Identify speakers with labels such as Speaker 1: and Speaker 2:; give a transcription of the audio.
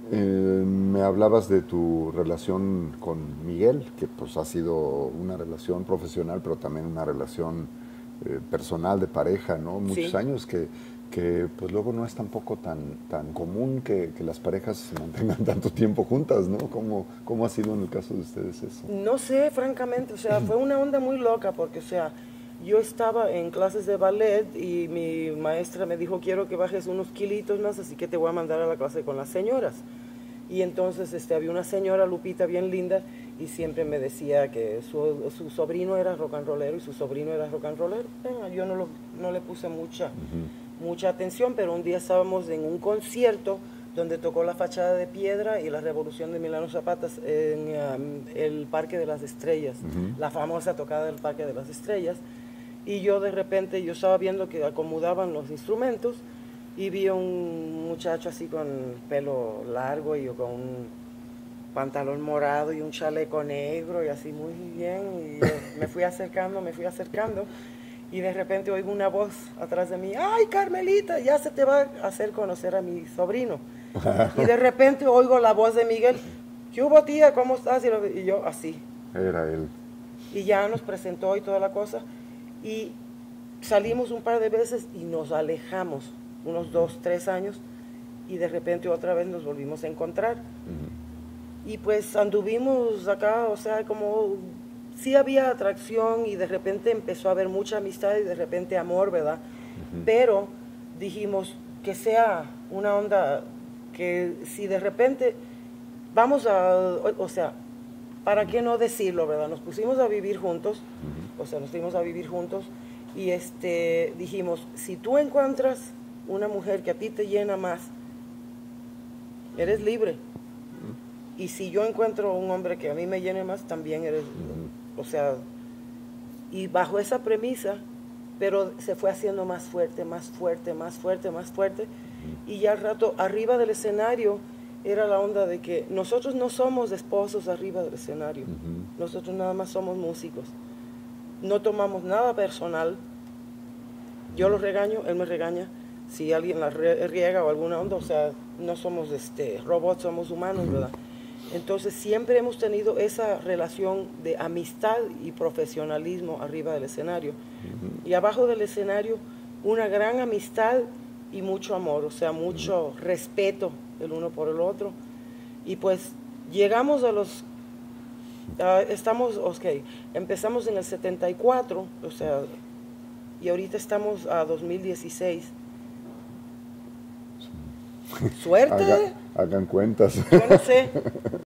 Speaker 1: Me hablabas de tu relación con Miguel, que pues ha sido una relación profesional, pero también una relación personal de pareja, ¿no? Muchos
Speaker 2: Sí.
Speaker 1: años que pues luego no es tampoco tan común que las parejas se mantengan tanto tiempo juntas, ¿no? ¿Cómo ha sido en el caso de ustedes eso?
Speaker 2: No sé, francamente, o sea, fue una onda muy loca porque, o sea, yo estaba en clases de ballet y mi maestra me dijo, quiero que bajes unos kilitos más, así que te voy a mandar a la clase con las señoras. Y entonces había una señora, Lupita, bien linda, y siempre me decía que su sobrino era rock and rollero y su sobrino era rock and rollero. Yo no le puse mucha atención, pero un día estábamos en un concierto donde tocó La Fachada de Piedra y La Revolución de Emiliano Zapata en el Parque de las Estrellas, la famosa tocada del Parque de las Estrellas. Y yo de repente, yo estaba viendo que acomodaban los instrumentos y vi a un muchacho así con pelo largo y yo con un pantalón morado y un chaleco negro y así muy bien. Y yo me fui acercando y de repente oigo una voz atrás de mí, ¡ay, Carmelita! Ya se te va a hacer conocer a mi sobrino. Y de repente oigo la voz de Miguel, ¿qué hubo, tía? ¿Cómo estás? Y yo así.
Speaker 1: Era él.
Speaker 2: Y ya nos presentó y toda la cosa. Y salimos un par de veces y nos alejamos, unos 2, 3 años, y de repente otra vez nos volvimos a encontrar. Y pues anduvimos acá, o sea, como sí había atracción y de repente empezó a haber mucha amistad y de repente amor, ¿verdad? Pero dijimos que sea una onda que si de repente vamos o sea, ¿para qué no decirlo, verdad? Nos pusimos a vivir juntos, o sea, nos fuimos a vivir juntos y dijimos, si tú encuentras una mujer que a ti te llena más, eres libre. Y si yo encuentro un hombre que a mí me llene más, también eres, o sea, y bajo esa premisa, pero se fue haciendo más fuerte, más fuerte, más fuerte, más fuerte, y ya al rato, arriba del escenario, era la onda de que nosotros no somos esposos arriba del escenario, nosotros nada más somos músicos, no tomamos nada personal, yo lo regaño, él me regaña, si alguien la riega o alguna onda, o sea, no somos robots, somos humanos, ¿verdad? Entonces siempre hemos tenido esa relación de amistad y profesionalismo arriba del escenario. Y abajo del escenario una gran amistad y mucho amor, o sea, mucho respeto el uno por el otro. Y pues llegamos a los... empezamos en el 74, o sea, y ahorita estamos a 2016.
Speaker 1: Haga-
Speaker 2: Suerte,
Speaker 1: hagan cuentas.
Speaker 2: yo no sé.